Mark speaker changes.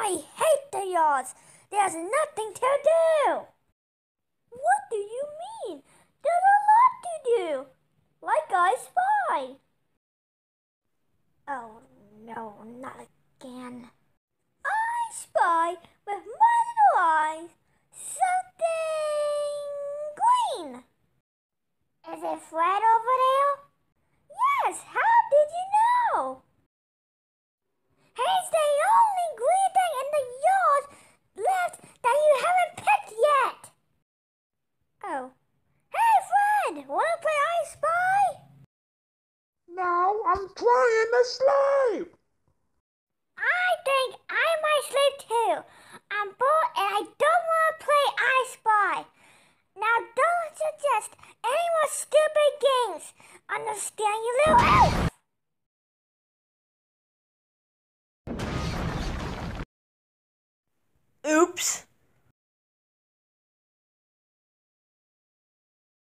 Speaker 1: I hate the yards. There's nothing to do. What do you mean? There's a lot to do. Like I spy. Oh no, not again. I spy with my little eyes something green. Is it Fred over there? Yes, how did you know? He's the only green thing in the yard left that you haven't picked yet. Oh. Hey, Fred! Wanna play I Spy?
Speaker 2: No, I'm trying to sleep.
Speaker 1: I think I might sleep too. I'm bored and I don't want to play I Spy. Now don't suggest any more stupid games. Understand, you little elf?
Speaker 3: Oops.